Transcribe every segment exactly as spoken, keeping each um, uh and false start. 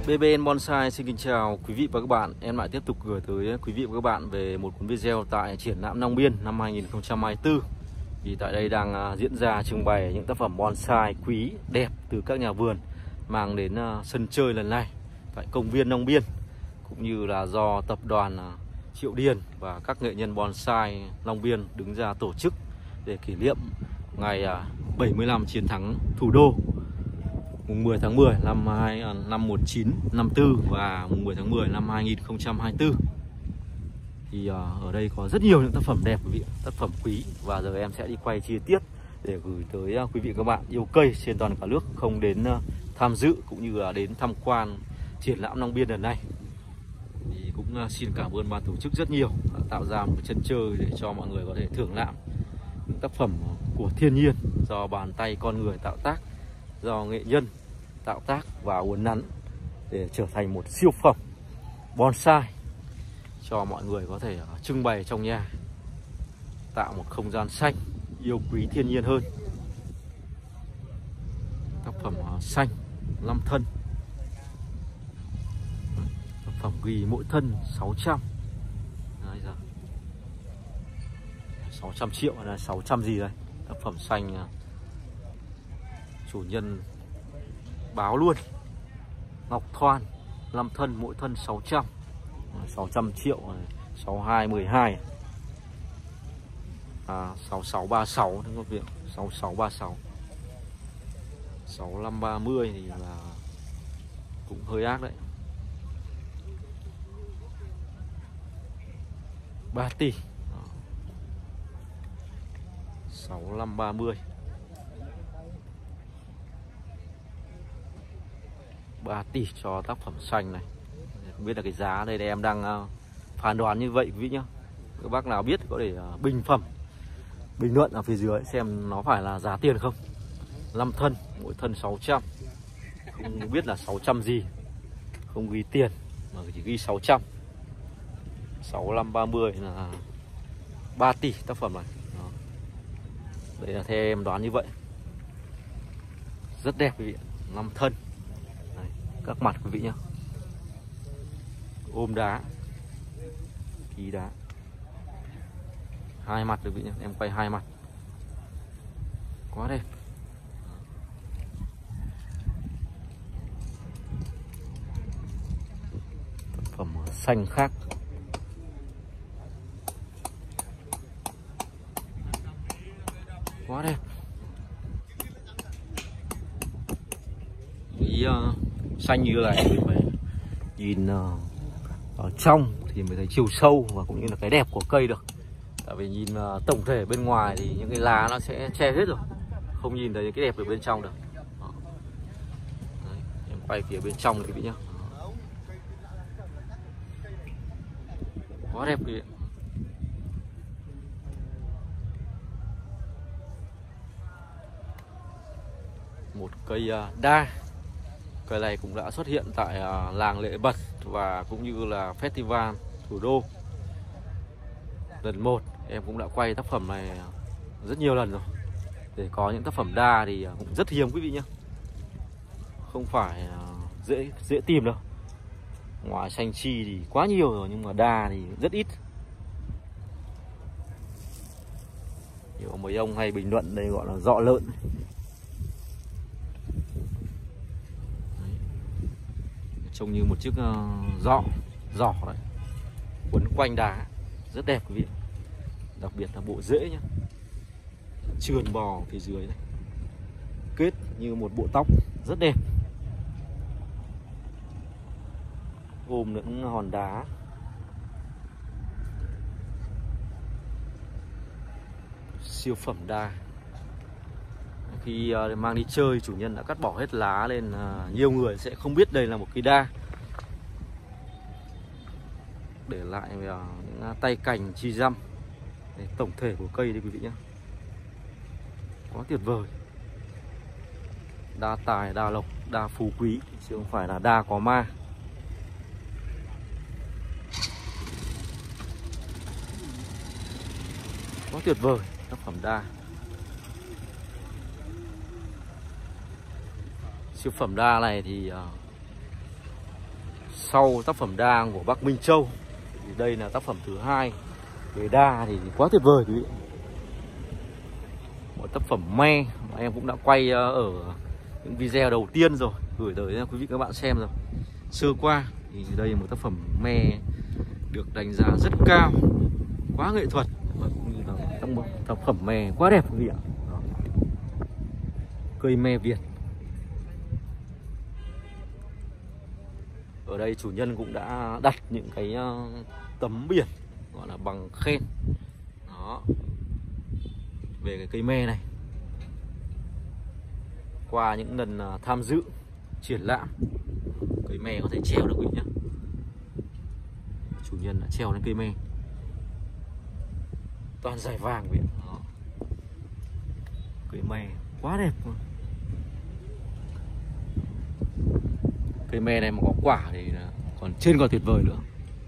bê bê en Bonsai xin kính chào quý vị và các bạn. Em lại tiếp tục gửi tới quý vị và các bạn về một cuốn video tại triển lãm Long Biên năm hai nghìn không trăm hai mươi tư. Thì tại đây đang diễn ra trưng bày những tác phẩm bonsai quý đẹp từ các nhà vườn mang đến sân chơi lần này tại công viên Long Biên, cũng như là do tập đoàn Triệu Điền và các nghệ nhân bonsai Long Biên đứng ra tổ chức để kỷ niệm ngày bảy mươi năm chiến thắng Thủ Đô mùng mười tháng mười năm năm một nghìn chín trăm năm mươi tư và mùng mười tháng mười năm hai nghìn không trăm hai mươi tư. Thì ở đây có rất nhiều những tác phẩm đẹp quý vị, tác phẩm quý, và giờ em sẽ đi quay chi tiết để gửi tới quý vị và các bạn yêu cây trên toàn cả nước không đến tham dự cũng như là đến tham quan triển lãm Long Biên lần này. Thì cũng xin cảm ơn ban tổ chức rất nhiều, đã tạo ra một sân chơi để cho mọi người có thể thưởng lãm những tác phẩm của thiên nhiên do bàn tay con người tạo tác, do nghệ nhân tạo tác và uốn nắn để trở thành một siêu phẩm bonsai cho mọi người có thể trưng bày trong nhà, tạo một không gian xanh, yêu quý thiên nhiên hơn. Tác phẩm xanh năm thân, tác phẩm ghi mỗi thân sáu trăm. Đấy giờ sáu trăm triệu hay là sáu trăm gì đây. Tác phẩm xanh chủ nhân báo luôn, ngọc thoan năm thân, mỗi thân sáu trăm, sáu trăm triệu, sáu hai mười hai, à, sáu sáu ba sáu đúng không việc, sáu sáu ba sáu, sáu năm ba mươi thì là cũng hơi ác đấy. ba tỷ, sáu năm ba mươi, ba tỷ cho tác phẩm xanh này. Không biết là cái giá đây em đang phán đoán như vậy quý vị nhá. Các bác nào biết có thể bình phẩm, bình luận ở phía dưới xem nó phải là giá tiền không. năm thân, mỗi thân sáu trăm. Không biết là sáu trăm gì, không ghi tiền mà chỉ ghi sáu trăm. sáu năm ba mươi là ba tỷ tác phẩm này. Đó. Đây là theo em đoán như vậy. Rất đẹp quý vị, năm thân. Đây, các mặt quý vị nhá. Ôm đá, ký đá, hai mặt quý vị nhá, em quay hai mặt. Quá đẹp. Tác phẩm xanh khác. Quá đẹp. Ý uh, xanh như này thì phải nhìn uh, ở trong thì mới thấy chiều sâu và cũng như là cái đẹp của cây được. Tại vì nhìn uh, tổng thể bên ngoài thì những cái lá nó sẽ che hết rồi, không nhìn thấy cái đẹp ở bên trong được. Đó. Đấy, em quay phía bên trong quý vị nhá. Quá đẹp quý vị. Một cây uh, đa. Cây này cũng đã xuất hiện tại uh, làng Lệ Bật và cũng như là Festival Thủ Đô lần một. Em cũng đã quay tác phẩm này rất nhiều lần rồi. Để có những tác phẩm đa thì cũng rất hiếm quý vị nhé, không phải uh, dễ dễ tìm đâu. Ngoài xanh chi thì quá nhiều rồi, nhưng mà đa thì rất ít. Nhiều mấy ông hay bình luận đây gọi là dọ lợn. Trông như một chiếc uh, dọ, giỏ đấy, quấn quanh đá, rất đẹp quý vị. Đặc biệt là bộ rễ nhá, trườn bò phía dưới này, kết như một bộ tóc, rất đẹp. Ôm những hòn đá. Siêu phẩm đa. Khi uh, mang đi chơi, chủ nhân đã cắt bỏ hết lá lên, uh, nhiều người sẽ không biết đây là một cây đa, để lại uh, những uh, tay cành chi răm. Đây, tổng thể của cây đây quý vị nhé, quá tuyệt vời. Đa tài, đa lộc, đa phú quý, chứ không phải là đa có ma. Quá tuyệt vời tác phẩm đa. Siêu phẩm đa này thì uh, Sau tác phẩm đa của bác Minh Châu thì đây là tác phẩm thứ hai về đa thì quá tuyệt vời quý vị. Một tác phẩm me mà em cũng đã quay ở những video đầu tiên rồi, gửi tới quý vị các bạn xem rồi. Sơ qua thì đây là một tác phẩm me được đánh giá rất cao, quá nghệ thuật, và cũng như là tác phẩm me quá đẹp quý vị ạ. Đó. Cây me Việt. Ở đây chủ nhân cũng đã đặt những cái tấm biển gọi là bằng khen. Đó. Về cái cây me này. Qua những lần tham dự triển lãm, cây me có thể treo được quý vị nhé. Chủ nhân đã treo lên cây me. Toàn giải vàng quý vị. Đó. Cây me quá đẹp. Cây me này mà có quả thì còn trên còn tuyệt vời nữa.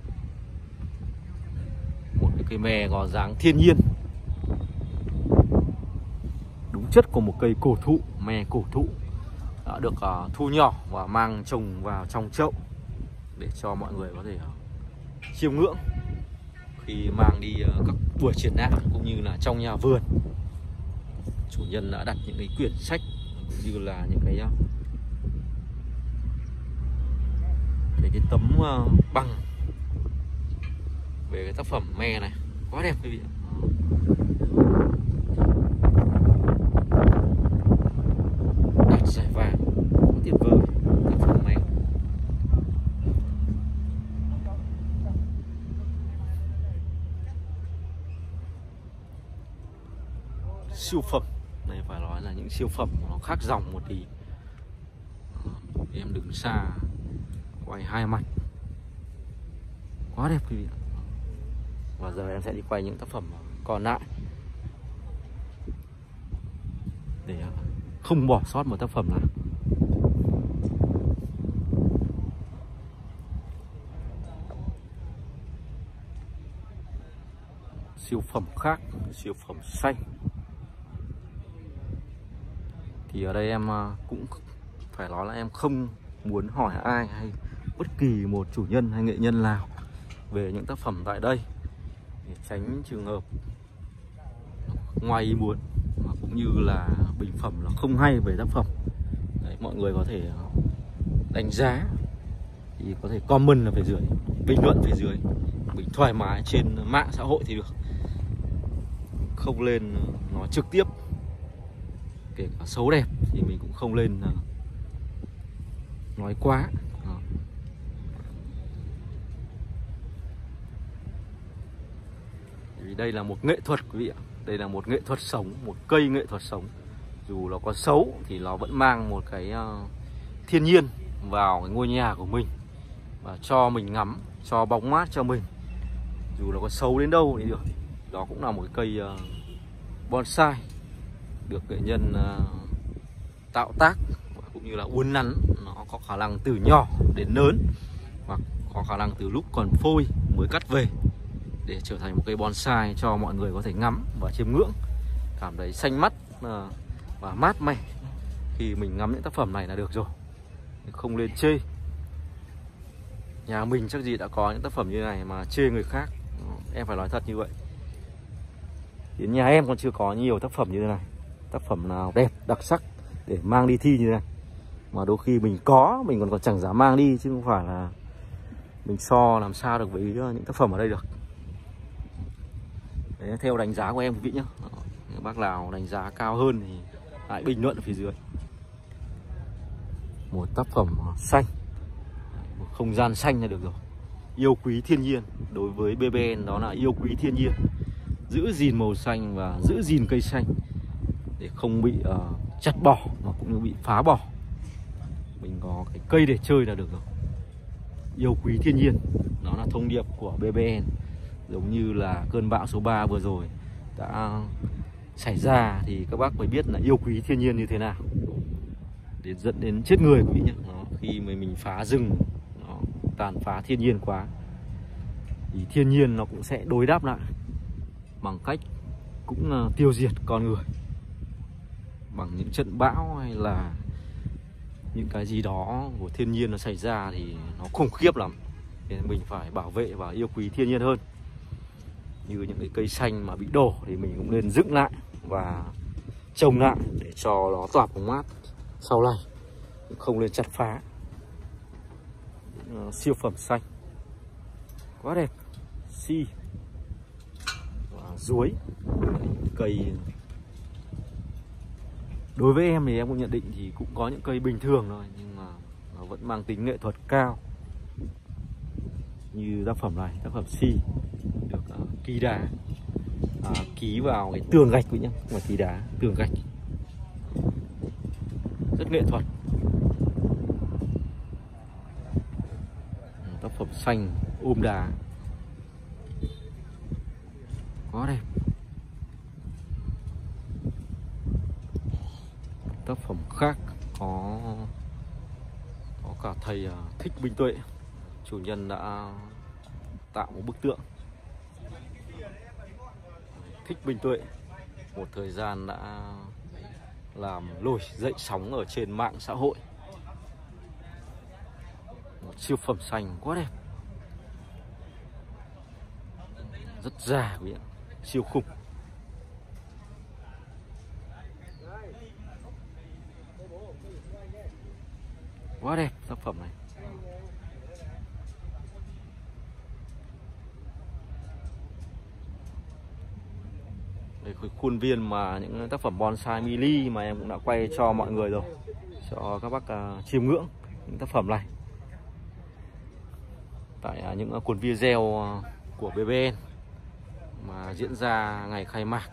Một cái cây me có dáng thiên nhiên, đúng chất của một cây cổ thụ, me cổ thụ đã được uh, thu nhỏ và mang trồng vào trong chậu để cho mọi người có thể uh, chiêm ngưỡng khi mang đi uh, các buổi triển lãm cũng như là trong nhà vườn. Chủ nhân đã đặt những cái quyển sách cũng như là những cái uh, cái, cái tấm uh, bằng về cái tác phẩm me này quá đẹp quý vị. Đạt giải vàng tuyệt vời tác phẩm me. Siêu phẩm này phải nói là những siêu phẩm nó khác dòng một tí. Em đứng xa quay hai mặt quá đẹp quý vị. Và giờ em sẽ đi quay những tác phẩm còn lại để không bỏ sót một tác phẩm nào. Siêu phẩm khác, siêu phẩm xanh. Thì ở đây em cũng phải nói là em không muốn hỏi ai hay bất kỳ một chủ nhân hay nghệ nhân nào về những tác phẩm tại đây, để tránh trường hợp ngoài ý muốn mà cũng như là bình phẩm là không hay về tác phẩm. Đấy, mọi người có thể đánh giá thì có thể comment là phía dưới, bình luận phía dưới, bình thoải mái trên mạng xã hội thì được, không lên nói trực tiếp. Kể cả xấu đẹp thì mình cũng không lên nói quá. Đó. Vì đây là một nghệ thuật quý vị ạ. Đây là một nghệ thuật sống, một cây nghệ thuật sống. Dù nó có xấu thì nó vẫn mang một cái uh, thiên nhiên vào cái ngôi nhà của mình và cho mình ngắm, cho bóng mát cho mình. Dù nó có xấu đến đâu thì được. Đó cũng là một cái cây uh, bonsai được nghệ nhân uh, tạo tác cũng như là uốn nắn. Nó có khả năng từ nhỏ đến lớn, hoặc có khả năng từ lúc còn phôi mới cắt về để trở thành một cây bonsai cho mọi người có thể ngắm và chiêm ngưỡng, cảm thấy xanh mắt và mát mẻ khi mình ngắm những tác phẩm này là được rồi, không lên chê. Nhà mình chắc gì đã có những tác phẩm như này mà chê người khác, em phải nói thật như vậy. Đến nhà em còn chưa có nhiều tác phẩm như thế này, tác phẩm nào đẹp đặc sắc để mang đi thi như thế này. Mà đôi khi mình có, mình còn còn chẳng dám mang đi, chứ không phải là mình so làm sao được với những tác phẩm ở đây được. Đấy, theo đánh giá của em quý vị nhé. Nếu bác nào đánh giá cao hơn thì hãy bình luận ở phía dưới. Một tác phẩm xanh, một không gian xanh là được rồi. Yêu quý thiên nhiên, đối với bê bê en đó là yêu quý thiên nhiên, giữ gìn màu xanh và giữ gìn cây xanh để không bị uh, chặt bỏ mà cũng như bị phá bỏ. Mình có cái cây để chơi là được rồi. Yêu quý thiên nhiên, đó là thông điệp của bê bê en. Giống như là cơn bão số ba vừa rồi đã xảy ra thì các bác mới biết là yêu quý thiên nhiên như thế nào, để dẫn đến chết người quý vị nhé. Đó, khi mà mình phá rừng, nó tàn phá thiên nhiên quá thì thiên nhiên nó cũng sẽ đối đáp lại bằng cách cũng uh, tiêu diệt con người bằng những trận bão hay là những cái gì đó của thiên nhiên nó xảy ra thì nó khủng khiếp lắm, nên mình phải bảo vệ và yêu quý thiên nhiên hơn. Như những cái cây xanh mà bị đổ thì mình cũng nên dựng lại và trồng lại để cho nó tỏa bóng mát sau này, không nên chặt phá. uh, Siêu phẩm xanh quá đẹp, si và chuối. Cây đối với em thì em cũng nhận định thì cũng có những cây bình thường thôi, nhưng mà nó vẫn mang tính nghệ thuật cao. Như tác phẩm này, tác phẩm si được uh, ký đá, à, ký vào cái tường gạch quý nhá, không phải ký đá, tường gạch, rất nghệ thuật. Tác phẩm xanh ôm đá quá đẹp. Tác phẩm khác có có cả thầy uh, Thích Minh Tuệ, chủ nhân đã tạo một bức tượng Thích Minh Tuệ, một thời gian đã làm nổi dậy sóng ở trên mạng xã hội. Một siêu phẩm xanh quá đẹp, rất già quý ạ, siêu khủng. Quá đẹp tác phẩm này. Đây khuôn viên mà những tác phẩm bonsai mini mà em cũng đã quay cho mọi người rồi, cho các bác uh, chiêm ngưỡng những tác phẩm này tại uh, những uh, cuốn video uh, của bê bê en mà diễn ra ngày khai mạc.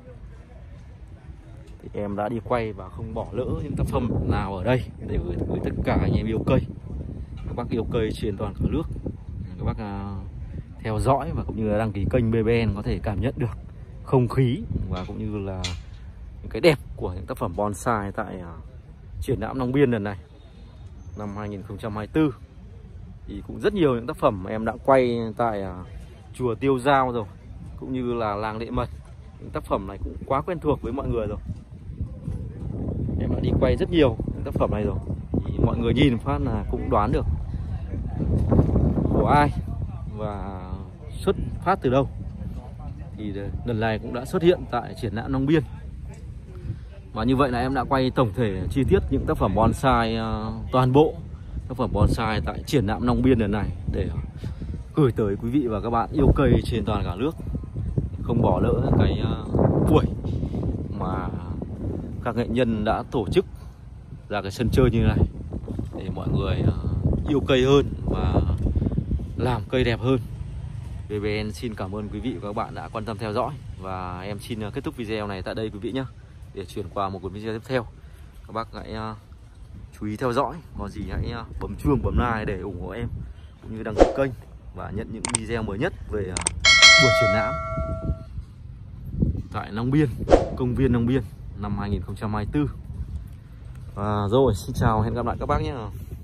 Thì em đã đi quay và không bỏ lỡ những tác phẩm nào ở đây để gửi tới tất cả anh em yêu cây, các bác yêu cây trên toàn cả nước. Các bác uh, theo dõi và cũng như là đăng ký kênh bê bê en có thể cảm nhận được không khí và cũng như là những cái đẹp của những tác phẩm bonsai tại uh, triển lãm Long Biên lần này năm hai nghìn không trăm hai mươi tư. Thì cũng rất nhiều những tác phẩm mà em đã quay tại uh, chùa Tiêu Dao rồi, cũng như là làng Lệ Mật. Những tác phẩm này cũng quá quen thuộc với mọi người rồi, em đã đi quay rất nhiều những tác phẩm này rồi, thì mọi người nhìn phát là cũng đoán được của ai và xuất phát từ đâu. Thì lần này cũng đã xuất hiện tại triển lãm Long Biên. Và như vậy là em đã quay tổng thể chi tiết những tác phẩm bonsai, uh, toàn bộ tác phẩm bonsai tại triển lãm Long Biên lần này để gửi tới quý vị và các bạn yêu cây trên toàn cả nước. Không bỏ lỡ cái uh, buổi mà các nghệ nhân đã tổ chức ra cái sân chơi như này để mọi người uh, yêu cây hơn và làm cây đẹp hơn. bê bê en xin cảm ơn quý vị và các bạn đã quan tâm theo dõi, và em xin kết thúc video này tại đây quý vị nhé. Để chuyển qua một cuốn video tiếp theo, các bác hãy uh, chú ý theo dõi, có gì hãy uh, bấm chuông bấm like để ủng hộ em, cũng như đăng ký kênh và nhận những video mới nhất về uh, buổi triển lãm tại Long Biên, công viên Long Biên năm hai nghìn không trăm hai mươi tư. Và rồi, xin chào, hẹn gặp lại các bác nhé.